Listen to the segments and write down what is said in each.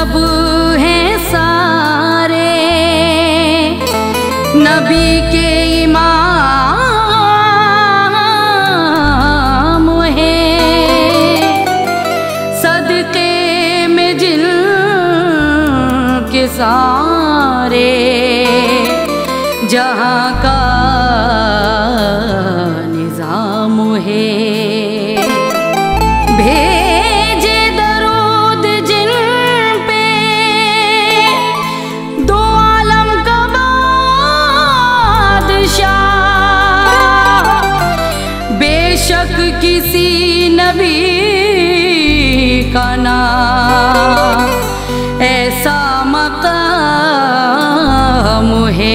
सब हैं सारे नबी के इमाम हैं, सदके में जिन के सारे जहाँ का निजाम है। भेजे दरूद जिन पे दो आलम का बादशाह, बेशक किसी नबी का नाम ऐसा मकाम है।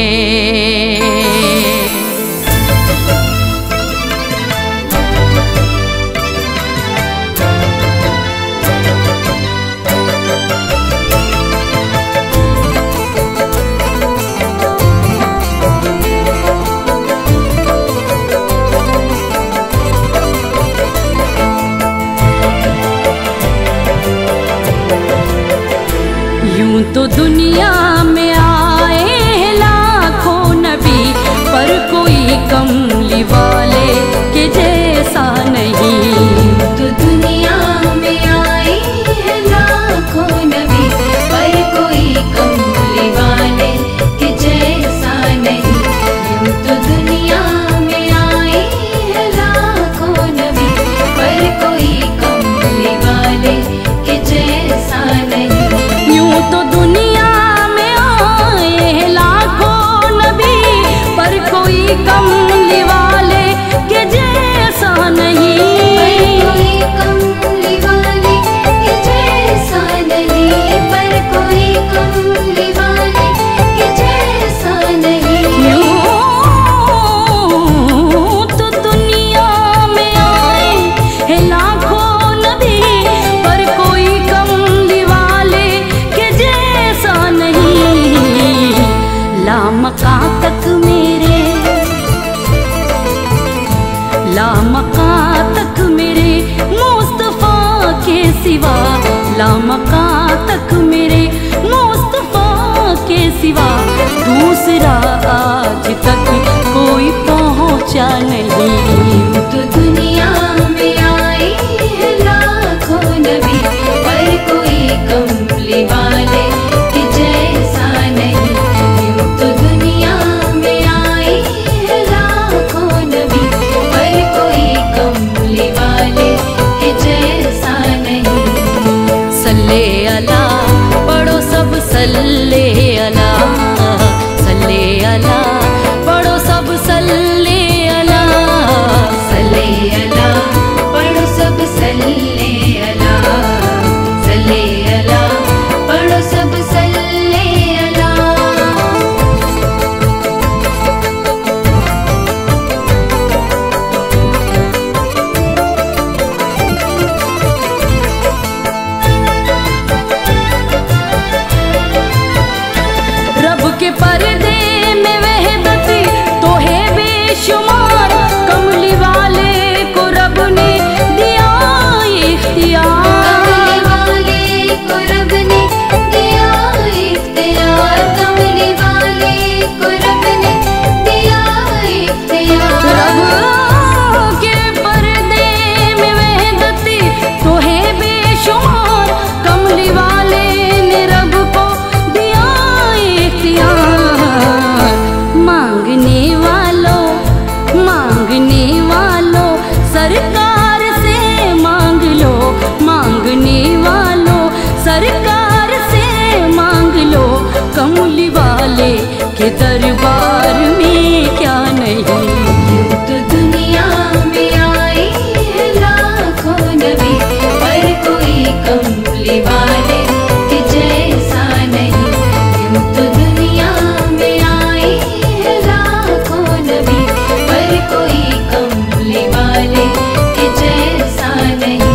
यूं तो दुनिया में आए लाखों नबी, पर कोई कमली वाले के जैसा नहीं। तो दुनिया में आए हैं लाखों नबी, पर कोई कमली वाले के जैसा नहीं। तो दुनिया में आए हैं लाखों नबी, पर कोई कमली वाले के जैसा नहीं। तो दुनिया में आए हैं लाखों नबी, पर कोई कमली वाले के जैसा नहीं। कोई कमली वाले के जैसा नहीं, पर कोई कमली वाले के जैसा नहीं। तो दुनिया में आए हैं लाखों नबी, पर कोई कमली वाले के जैसा नहीं। लामका तक मेरे, लामका तक मेरे मुस्तफा के सिवा, लामका तक मेरे मुस्तफा के सिवा दूसरा आज तक कोई पहुंचा नहीं। तो दुनिया में आए हैं लाखों नबी, पर कोई कमली वाले के जैसा नहीं। तो दुनिया में आए हैं लाखों नबी, पर कोई कमली वाले के जैसा नहीं। सल्ले अला पढ़ो सब, सल्ले अला, सल्ले अला पढ़ो सब, सल्ले अला, सल्ले अला पढ़ो सब, सल्ले अला, सल्ले अला पढ़ो सब, सल्ले अला। रब के पर्दे में वहदत तो है बेशुमार, कमली वाले को रब ने दिया इख्तियार। कमली वाले को रब ने दिया इख्तियार, कमली वाले को रब ने दिया इख्तियार। रब के पर्दे में वहदत तो है बेशुमार, कमली वाले ने रब को दिया इख्तियार। मांगने वालों सरकार से मांग लो, मांगने वालों सरकार से मांग लो, कमली वाले के दरबार में क्या नहीं। तो दुनिया में आए हैं लाखों नबी, पर कोई कमली वाले के जैसा नहीं। तो दुनिया में आए हैं लाखों नबी, पर कोई कमली वाले के जैसा नहीं।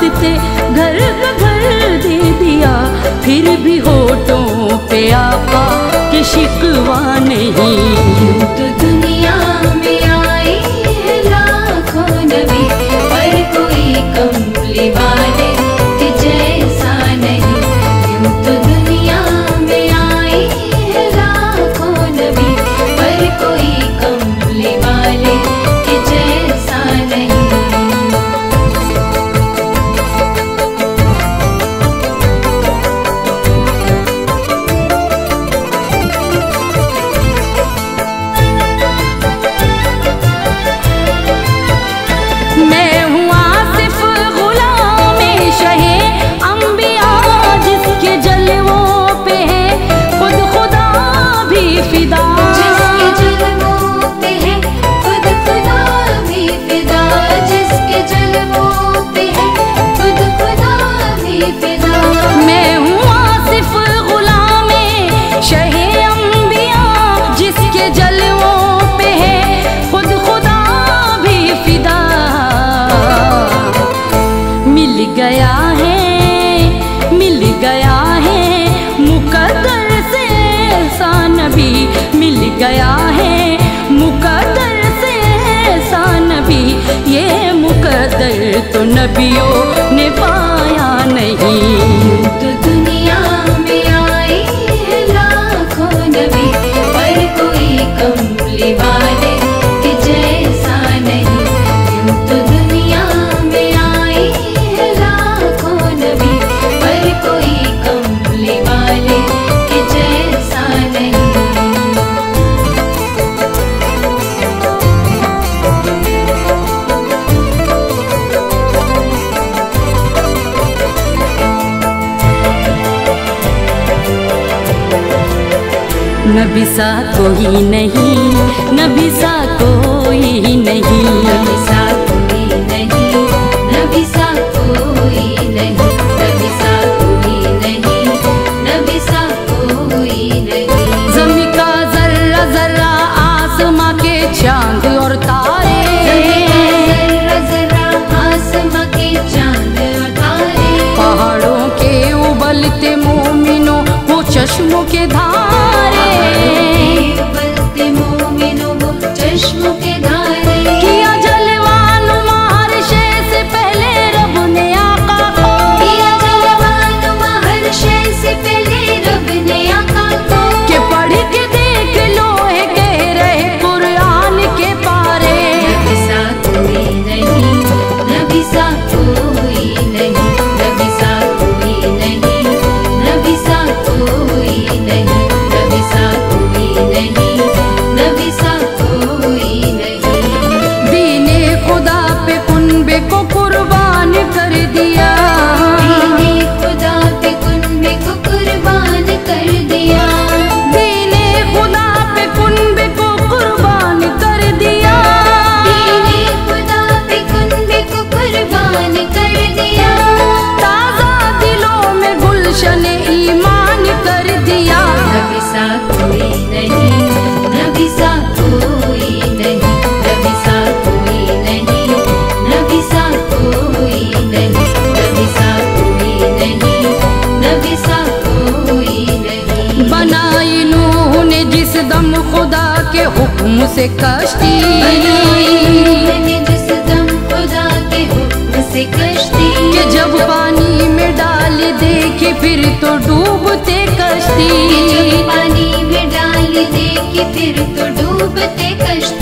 वास्ते घर का घर दे दिया, फिर भी होठों पे आका के शिकवा नहीं। यूं तो दुनिया में आए हैं लाखों नबी, पर कोई कमली वाले के जैसा नहीं। यूं तो दुनिया में आए हैं लाखों नबी, पर कोई कमली वाले के जैसा नहीं। मैं हूँ आसिफ गुलाम शहे अंबिया, जिसके जलवों पे है खुद खुदा भी फिदा। जिसके जलवों पे है खुद खुदा भी फिदा, जिसके जलवों पे है खुद खुदा भी फिदा। मैं हूँ आसिफ गुलाम शहे अंबिया, जिसके जलवों पे है खुद खुदा भी फिदा। मिल गया है मुकद्दर से ऐसा नबी, मिल गया है मुकद्दर से ऐसा नबी। ये मुकद्दर तो नबियों ने पाया नहीं। तो दुनिया में आए हैं लाखों नबी, पर कोई कमली वाले के जैसा नहीं। यूं तो दुनिया में आए हैं लाखों नबी, पर कोई कमली वाले के जैसा नहीं। नबी सा कोई नहीं, नबी सा कोई नहीं। नबी सा कोई नहीं, नबी सा कोई नहीं, नबी सा कोई नहीं, नबी सा कोई नहीं। ज़मीं का जर्रा जर्रा, आसमां के चांद और तारे, जर्रा जर्रा आसमां के चांद और तारे। पहाड़ों के उबलते मोमिनों वो चश्मों के धारे। उबलते मोमिनों वो चश्मों के धारे। किया जलवान महर्षे से पहले रब ने आका को, किया जलवान महर्षे से पहले रब ने आका को। के पढ़ के देख लो है कह रहे कुरान के पारे। नबी सा कोई नहीं, नबी सा कोई नहीं, नबी सा कोई नहीं, नबी सा कोई नहीं, नबी सा कोई नहीं, नबी सा कोई नहीं। दीने खुदा पे कुनबे को कुर्बान कर दिया, दीने खुदा पे कुनबे को कुर्बान कर दिया। दीने खुदा पे कुनबे को कुर्बान कर दिया। दीने खुदा पे कुनबे को कुर्बान कर दिया। ताज़ा दिलों में गुलशन ईमान कर दिया। नबी सा कोई नहीं, नबी सा कोई नहीं, नबी सा कोई नहीं, नबी सा कोई नहीं, नबी सा कोई नहीं, नबी सा कोई नहीं। बनाई नूह ने जिस दम खुदा के हुक्म से कश्ती, बनाई जिस दम खुदा के हुक्म से कश्ती। कि जब पानी में डाल देखी फिर तो डूबते कश्ती। जब पानी में डाल दे कि फिर तो डूबते कश्ती।